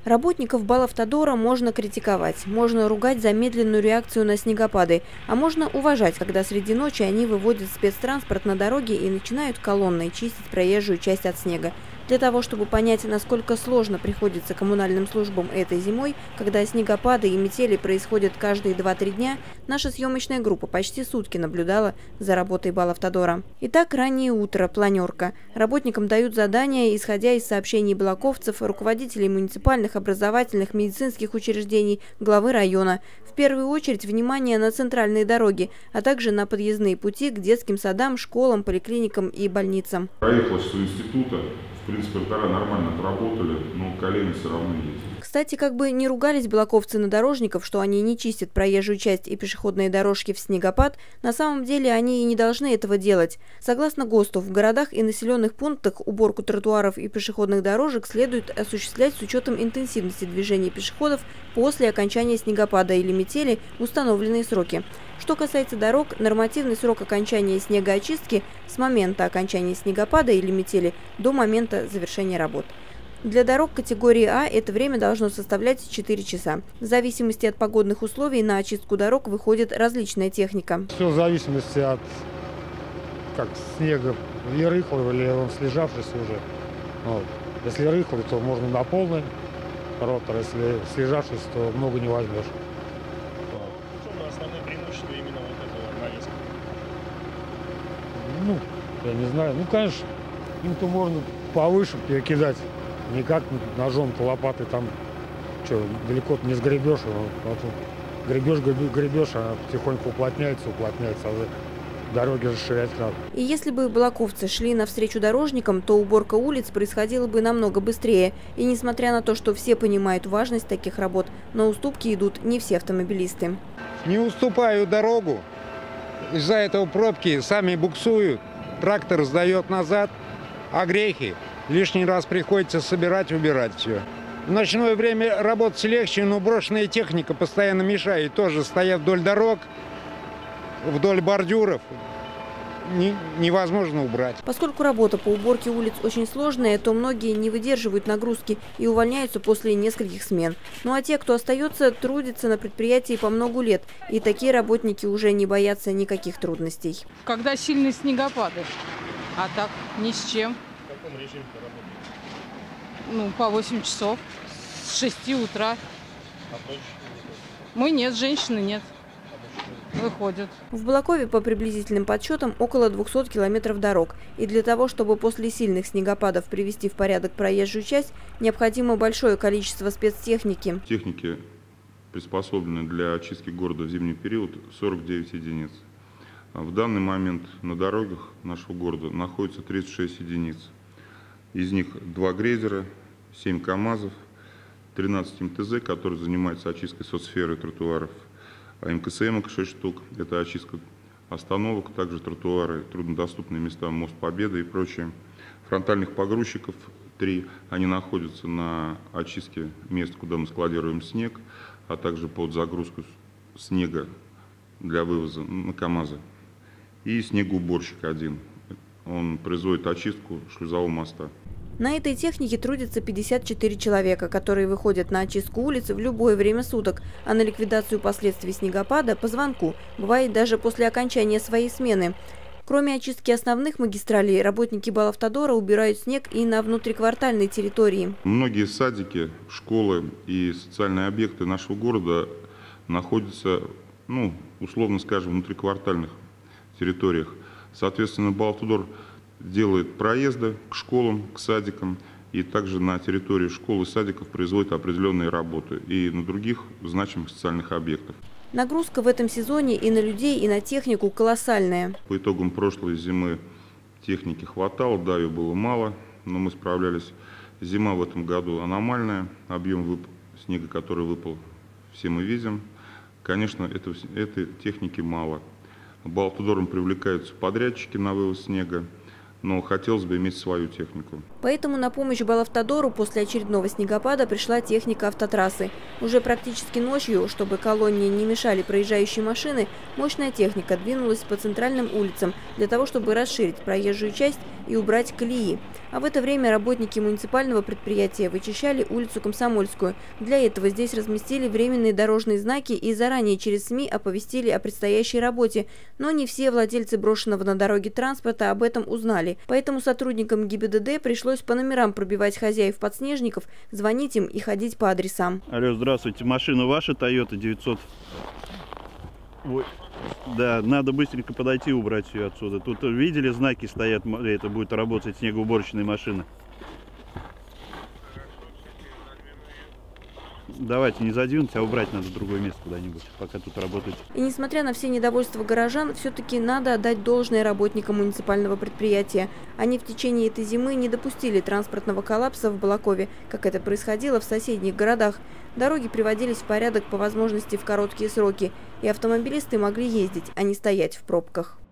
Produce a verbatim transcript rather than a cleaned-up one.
Работников Балавтодора можно критиковать, можно ругать за медленную реакцию на снегопады, а можно уважать, когда среди ночи они выводят спецтранспорт на дороге и начинают колонной чистить проезжую часть от снега. Для того, чтобы понять, насколько сложно приходится коммунальным службам этой зимой, когда снегопады и метели происходят каждые два-три дня, наша съемочная группа почти сутки наблюдала за работой Балавтодора. Итак, раннее утро, планерка. Работникам дают задания, исходя из сообщений балаковцев, руководителей муниципальных, образовательных, медицинских учреждений, главы района. В первую очередь внимание на центральные дороги, а также на подъездные пути к детским садам, школам, поликлиникам и больницам. Проехала с института. В принципе, ротора нормально отработали, но колени все равно есть. Кстати, как бы не ругались балаковцы на дорожников, что они не чистят проезжую часть и пешеходные дорожки в снегопад, на самом деле они и не должны этого делать. Согласно ГОСТу, в городах и населенных пунктах уборку тротуаров и пешеходных дорожек следует осуществлять с учетом интенсивности движения пешеходов после окончания снегопада или метели в установленные сроки. Что касается дорог, нормативный срок окончания снегоочистки с момента окончания снегопада или метели до момента завершения работ. Для дорог категории А это время должно составлять четыре часа. В зависимости от погодных условий на очистку дорог выходит различная техника. Все в зависимости от как снега, или рыхлый, или он слежавшийся уже. Вот. Если рыхлый, то можно на полный ротор, если слежавшийся, то много не возьмешь. Основное преимущество именно вот этого навеска? Ну, я не знаю. Ну, конечно, им-то можно повыше перекидать. Не как ножом-то, лопатой там, что, далеко-то не сгребешь. Вот, гребешь, гребешь, гребешь, а потихоньку уплотняется, уплотняется, а дороги расширять надо. И если бы балаковцы шли навстречу дорожникам, то уборка улиц происходила бы намного быстрее. И несмотря на то, что все понимают важность таких работ, на уступки идут не все автомобилисты. Не уступаю дорогу, из-за этого пробки сами буксуют, трактор сдает назад, а грехи лишний раз приходится собирать, убирать все. В ночное время работать легче, но брошенная техника постоянно мешает. Тоже стоят вдоль дорог, вдоль бордюров. Не, невозможно убрать. Поскольку работа по уборке улиц очень сложная, то многие не выдерживают нагрузки и увольняются после нескольких смен. Ну а те, кто остается, трудятся на предприятии по многу лет. И такие работники уже не боятся никаких трудностей. Когда сильные снегопады, а так ни с чем. В каком режиме ты работаешь? Ну, по восемь часов, с шести утра. А ночью? Мы нет, женщины нет. Выходят. В Балакове по приблизительным подсчетам около двухсот километров дорог. И для того, чтобы после сильных снегопадов привести в порядок проезжую часть, необходимо большое количество спецтехники. Техники, приспособленные для очистки города в зимний период, сорок девять единиц. В данный момент на дорогах нашего города находится тридцать шесть единиц. Из них два грейдера, семь КАМАЗов, тринадцать МТЗ, которые занимаются очисткой соцсферы тротуаров. А МКСМ шесть штук, это очистка остановок, также тротуары, труднодоступные места, мост Победы и прочее. Фронтальных погрузчиков три, они находятся на очистке мест, куда мы складируем снег, а также под загрузку снега для вывоза на КАМАЗы. И снегоуборщик один, он производит очистку шлюзового моста. На этой технике трудятся пятьдесят четыре человека, которые выходят на очистку улиц в любое время суток, а на ликвидацию последствий снегопада по звонку, бывает даже после окончания своей смены. Кроме очистки основных магистралей, работники Балавтодора убирают снег и на внутриквартальной территории. Многие садики, школы и социальные объекты нашего города находятся, ну, условно скажем, в внутриквартальных территориях. Соответственно, Балавтодор делает проезды к школам, к садикам, и также на территории школ и садиков производит определенные работы и на других значимых социальных объектах. Нагрузка в этом сезоне и на людей, и на технику колоссальная. По итогам прошлой зимы техники хватало, да, ее было мало, но мы справлялись. Зима в этом году аномальная, объем вып... снега, который выпал, все мы видим. Конечно, это... этой техники мало. Балавтодором привлекаются подрядчики на вывоз снега, но хотелось бы иметь свою технику. Поэтому на помощь Балавтодору после очередного снегопада пришла техника автотрассы. Уже практически ночью, чтобы колонне не мешали проезжающие машины, мощная техника двинулась по центральным улицам для того, чтобы расширить проезжую часть и убрать колеи. А в это время работники муниципального предприятия вычищали улицу Комсомольскую. Для этого здесь разместили временные дорожные знаки и заранее через СМИ оповестили о предстоящей работе. Но не все владельцы брошенного на дороге транспорта об этом узнали. Поэтому сотрудникам ГИБДД пришлось по номерам пробивать хозяев подснежников, звонить им и ходить по адресам. Алло, здравствуйте. Машина ваша, Тойота девятьсот? Ой. Да, надо быстренько подойти и убрать ее отсюда. Тут видели, знаки стоят, это будет работать снегоуборочная машина. Давайте не задвинуть, а убрать надо в другое место куда-нибудь, пока тут работать. И несмотря на все недовольства горожан, все-таки надо отдать должное работникам муниципального предприятия. Они в течение этой зимы не допустили транспортного коллапса в Балакове, как это происходило в соседних городах. Дороги приводились в порядок по возможности в короткие сроки, и автомобилисты могли ездить, а не стоять в пробках.